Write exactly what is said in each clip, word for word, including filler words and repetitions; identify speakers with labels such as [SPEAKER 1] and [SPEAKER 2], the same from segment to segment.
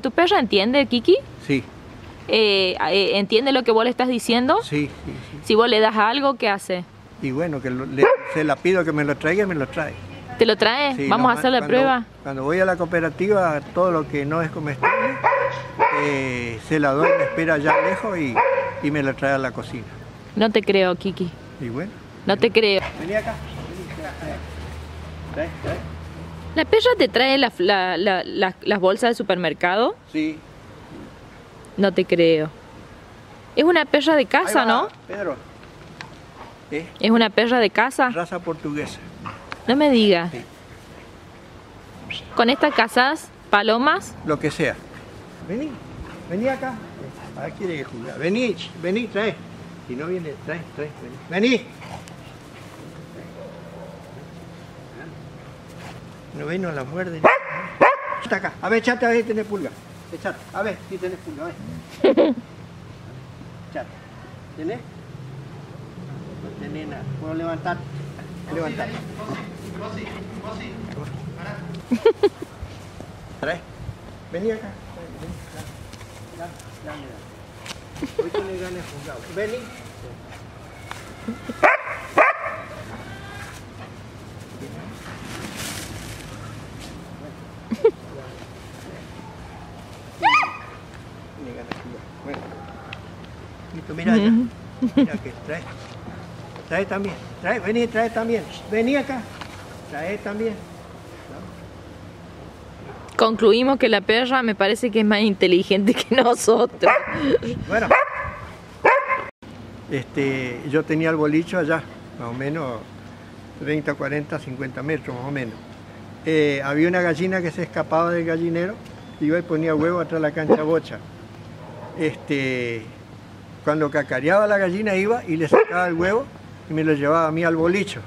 [SPEAKER 1] ¿Tu perro entiende, Kiki?
[SPEAKER 2] Sí.
[SPEAKER 1] Eh, eh, ¿Entiende lo que vos le estás diciendo?
[SPEAKER 2] Sí, sí, sí.
[SPEAKER 1] Si vos le das algo, ¿qué hace?
[SPEAKER 2] Y bueno, que lo, le, se la pido que me lo traiga y me lo trae.
[SPEAKER 1] ¿Te lo trae?
[SPEAKER 2] Sí,
[SPEAKER 1] Vamos a
[SPEAKER 2] nomás
[SPEAKER 1] hacer la
[SPEAKER 2] cuando,
[SPEAKER 1] prueba.
[SPEAKER 2] Cuando voy a la cooperativa, todo lo que no es comestible, eh, se la doy, me espera allá lejos y, y me lo trae a la cocina.
[SPEAKER 1] No te creo, Kiki.
[SPEAKER 2] Y bueno.
[SPEAKER 1] No te creo.
[SPEAKER 2] Vení acá. Vení acá. Trae, trae.
[SPEAKER 1] ¿La perra te trae la, la, la, la, las bolsas del supermercado?
[SPEAKER 2] Sí.
[SPEAKER 1] No te creo. Es una perra de casa, ¿no?
[SPEAKER 2] Pedro. ¿Eh?
[SPEAKER 1] Es una perra de casa.
[SPEAKER 2] Raza portuguesa.
[SPEAKER 1] No me digas.
[SPEAKER 2] Sí.
[SPEAKER 1] ¿Con estas casas, palomas?
[SPEAKER 2] Lo que sea. Vení, vení acá. A ver, quiere jugar. Vení, vení, trae. Si no viene, trae, trae, vení. Vení. No ven, no la muerde. Está acá. A ver, echate a ver si tenés pulga. Echate. A ver si tenés pulga. A ver. Echate. ¿Tenés? No tenés nada. ¿Puedo levantar? Levantar. Vos sí, vos sí. Trae. Vení acá. Vení. Dale, dale, dale. Hoy tenés ganas de jugar. Vení. Bueno, listo, mira allá. Mira que trae. Trae también. Trae, vení, trae también. Vení acá. Trae también.
[SPEAKER 1] Concluimos que la perra me parece que es más inteligente que nosotros.
[SPEAKER 2] Bueno. Este, yo tenía el bolicho allá, más o menos treinta, cuarenta, cincuenta metros, más o menos. Eh, había una gallina que se escapaba del gallinero, iba y ponía huevo atrás de la cancha bocha. Este, cuando cacareaba la gallina iba y le sacaba el huevo y me lo llevaba a mí al bolicho.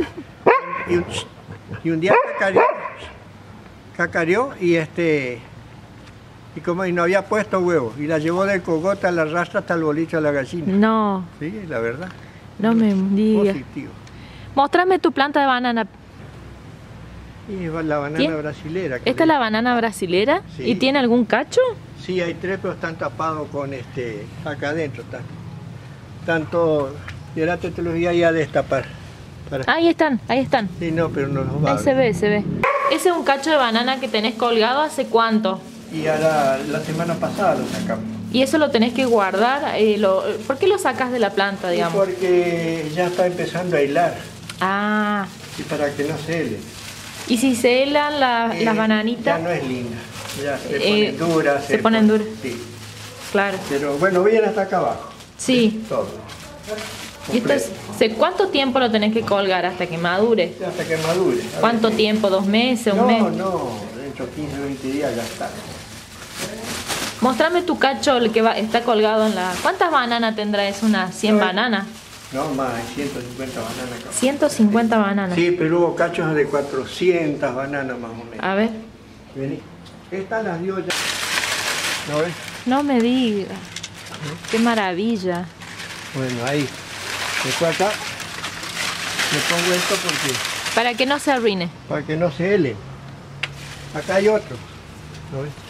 [SPEAKER 2] Y un, y un día cacareó, cacareó y este y como y no había puesto huevo y la llevó del cogote a la rastra hasta el bolicho de la gallina.
[SPEAKER 1] No.
[SPEAKER 2] Sí, la verdad.
[SPEAKER 1] No me digas.
[SPEAKER 2] Positivo.
[SPEAKER 1] Mostrame tu planta de banana.
[SPEAKER 2] Y la banana
[SPEAKER 1] ¿Tiene?
[SPEAKER 2] brasilera.
[SPEAKER 1] ¿Esta es la banana brasilera?
[SPEAKER 2] Sí.
[SPEAKER 1] ¿Y tiene algún cacho?
[SPEAKER 2] Sí, hay tres, pero están tapados con este, acá adentro están. Están todos, y ahora te los voy a ir a destapar. Para...
[SPEAKER 1] Ahí están, ahí están.
[SPEAKER 2] Sí, no, pero no los va a
[SPEAKER 1] Ahí se ve, se ve. Ese es un cacho de banana que tenés colgado ¿hace cuánto?
[SPEAKER 2] Y ahora la semana pasada lo sacamos.
[SPEAKER 1] Y eso lo tenés que guardar. Eh, lo, ¿Por qué lo sacas de la planta,
[SPEAKER 2] Y
[SPEAKER 1] digamos?
[SPEAKER 2] porque ya está empezando a hilar.
[SPEAKER 1] Ah.
[SPEAKER 2] Y para que no se hele.
[SPEAKER 1] ¿Y si se helan la,
[SPEAKER 2] Eh,
[SPEAKER 1] las bananitas?
[SPEAKER 2] Ya no es linda. Ya se
[SPEAKER 1] Eh,
[SPEAKER 2] ponen duras.
[SPEAKER 1] Se ponen duras.
[SPEAKER 2] Sí.
[SPEAKER 1] Claro.
[SPEAKER 2] Pero bueno, viene hasta acá abajo.
[SPEAKER 1] Sí.
[SPEAKER 2] Todo.
[SPEAKER 1] ¿Y esto es, se- cuánto tiempo lo tenés que colgar hasta que madure?
[SPEAKER 2] Hasta que madure. A
[SPEAKER 1] ¿Cuánto
[SPEAKER 2] ver.
[SPEAKER 1] tiempo? ¿Dos meses? ¿Un
[SPEAKER 2] No,
[SPEAKER 1] mes?
[SPEAKER 2] no, dentro de quince, veinte días ya está.
[SPEAKER 1] Mostrame tu cacho, el que va, está colgado en la... ¿Cuántas bananas tendrá? ¿Es unas cien
[SPEAKER 2] No,
[SPEAKER 1] bananas?
[SPEAKER 2] No, más, hay ciento cincuenta bananas acá.
[SPEAKER 1] ciento cincuenta bananas.
[SPEAKER 2] Sí, pero hubo cachos de cuatrocientas bananas más o menos.
[SPEAKER 1] A ver.
[SPEAKER 2] Vení. Estas las dio ya. ¿No ves?
[SPEAKER 1] No me digas. Qué maravilla.
[SPEAKER 2] Bueno, ahí. Después acá le pongo esto porque
[SPEAKER 1] Para que no se arruine.
[SPEAKER 2] para que no se hele. Acá hay otro. ¿No ves?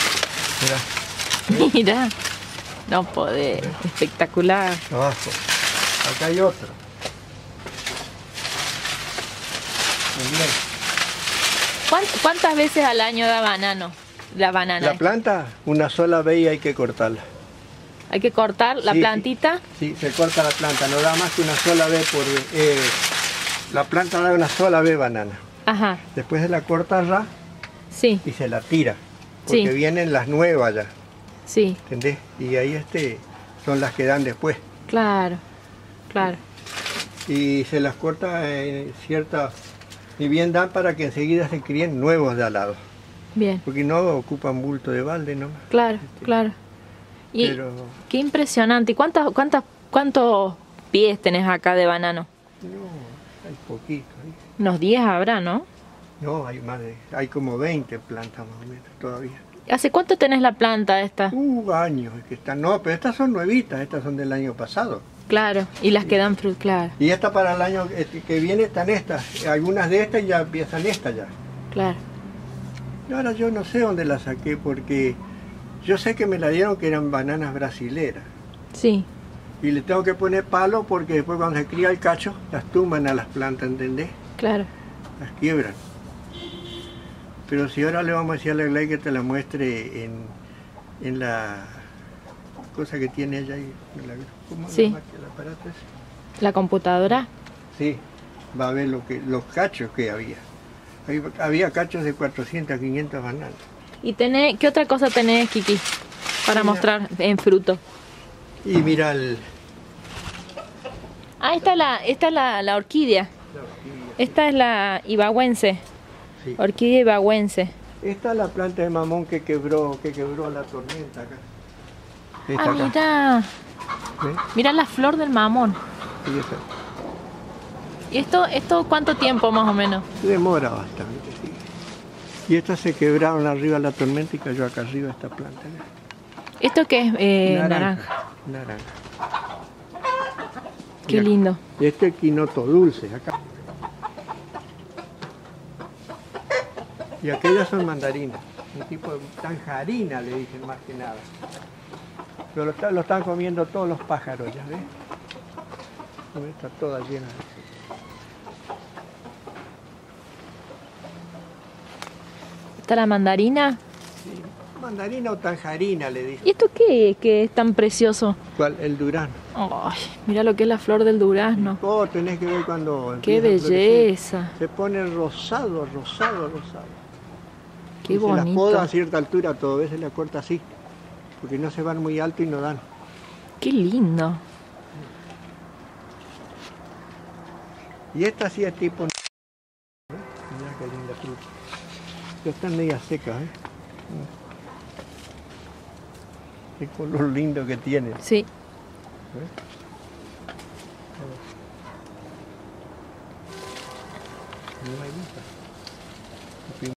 [SPEAKER 2] Mirá,
[SPEAKER 1] Mira. No podés. Espectacular.
[SPEAKER 2] abajo. Acá hay otro. También.
[SPEAKER 1] ¿Cuánt- ¿Cuántas veces al año da banano? La banana.
[SPEAKER 2] La planta, una sola vez y hay que cortarla.
[SPEAKER 1] Hay que cortar la
[SPEAKER 2] Sí,
[SPEAKER 1] plantita.
[SPEAKER 2] Sí, se corta la planta, no da más que una sola vez por... Eh, la planta da una sola vez banana.
[SPEAKER 1] Ajá.
[SPEAKER 2] Después se la corta ra
[SPEAKER 1] Sí,
[SPEAKER 2] y se la tira. Porque
[SPEAKER 1] Sí.
[SPEAKER 2] vienen las nuevas ya,
[SPEAKER 1] sí.
[SPEAKER 2] ¿entendés? Y ahí este son las que dan después.
[SPEAKER 1] Claro. Claro.
[SPEAKER 2] Y se las corta en cierta... Y bien dan para que enseguida se críen nuevos de al lado.
[SPEAKER 1] Bien.
[SPEAKER 2] Porque no ocupan bulto de balde nomás.
[SPEAKER 1] Claro, claro. Y
[SPEAKER 2] Pero
[SPEAKER 1] qué impresionante. ¿Y cuántas, cuántas, cuántos pies tenés acá de banano?
[SPEAKER 2] no, hay poquito. ¿eh?
[SPEAKER 1] Unos diez habrá, ¿no?
[SPEAKER 2] No, hay más de... Hay como veinte plantas más o menos todavía.
[SPEAKER 1] ¿Hace cuánto tenés la planta esta?
[SPEAKER 2] Uh, años que están. No, pero estas son nuevitas, estas son del año pasado.
[SPEAKER 1] Claro, y las que dan fruto, claro,
[SPEAKER 2] Y esta para el año que que viene están estas. Algunas de estas ya empiezan estas ya.
[SPEAKER 1] claro.
[SPEAKER 2] Y ahora yo no sé dónde las saqué porque Yo sé que me la dieron que eran bananas brasileras.
[SPEAKER 1] Sí.
[SPEAKER 2] Y le tengo que poner palo porque después cuando se cría el cacho, las tumban a las plantas, ¿entendés?
[SPEAKER 1] Claro.
[SPEAKER 2] Las quiebran. Pero si ahora le vamos a decir a la Gley que te la muestre en, en la cosa que tiene ella ahí. La, ¿Cómo
[SPEAKER 1] Sí.
[SPEAKER 2] se llama el aparato ese?
[SPEAKER 1] ¿La computadora?
[SPEAKER 2] Sí, va a ver lo que, los cachos que había. Había, había cachos de cuatrocientas, quinientas bananas.
[SPEAKER 1] ¿Y tenés, qué otra cosa tenés, Kiki, para
[SPEAKER 2] Mira.
[SPEAKER 1] mostrar en fruto?
[SPEAKER 2] Y mira el...
[SPEAKER 1] Ah, esta es la, esta es la, la orquídea.
[SPEAKER 2] la orquídea.
[SPEAKER 1] Esta es la ibaguense.
[SPEAKER 2] Sí.
[SPEAKER 1] Orquídea ibaguense.
[SPEAKER 2] Esta es la planta de mamón que quebró, que quebró la tormenta acá. Esta
[SPEAKER 1] Ah,
[SPEAKER 2] acá.
[SPEAKER 1] mira.
[SPEAKER 2] ¿Ves?
[SPEAKER 1] Mira la flor del mamón.
[SPEAKER 2] Y esta.
[SPEAKER 1] ¿Y esto, esto cuánto tiempo más o menos?
[SPEAKER 2] Demora bastante, sí. Y estas se quebraron arriba de la tormenta y cayó acá arriba esta planta. ¿Ves?
[SPEAKER 1] ¿Esto qué es? Eh, naranja.
[SPEAKER 2] Naranja.
[SPEAKER 1] Qué
[SPEAKER 2] Mira,
[SPEAKER 1] lindo.
[SPEAKER 2] este es quinoto dulce acá. Y aquellas son mandarinas, un tipo de tanjarina le dicen más que nada. Pero lo, está- lo están comiendo todos los pájaros, ¿ya ves? Está toda llena de...
[SPEAKER 1] Esta es la mandarina.
[SPEAKER 2] Sí, mandarina o tanjarina le dicen.
[SPEAKER 1] ¿Y esto qué es que es tan precioso?
[SPEAKER 2] ¿Cuál? El durazno.
[SPEAKER 1] Ay, mira lo que es la flor del durazno.
[SPEAKER 2] Oh, tenés que ver cuando
[SPEAKER 1] Qué
[SPEAKER 2] empieza a florecer.
[SPEAKER 1] belleza.
[SPEAKER 2] Se pone rosado, rosado, rosado.
[SPEAKER 1] Qué
[SPEAKER 2] Y se las
[SPEAKER 1] bonito.
[SPEAKER 2] poda a cierta altura, todo veces la corta así. Porque no se van muy alto y no dan.
[SPEAKER 1] Qué lindo.
[SPEAKER 2] Y esta sí es tipo... ¿Eh? Mirá qué linda fruta. Ya están medias secas, ¿eh? Qué color lindo que tiene.
[SPEAKER 1] Sí.
[SPEAKER 2] ¿Eh? No hay mucha.